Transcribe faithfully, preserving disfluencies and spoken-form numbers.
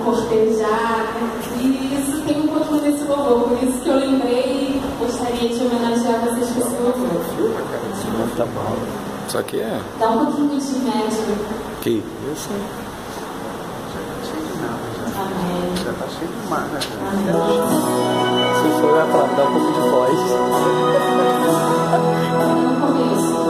cortejar, né? E isso tem um pouquinho desse louvor, por isso que eu lembrei e gostaria de homenagear vocês com esse louvor. Tá bom. Isso aqui é? Dá um pouquinho de médio. Que isso? Amém. Já tá cheio de mar, né? Amém. Se for, vai falar, dá um pouco de voz. No começo.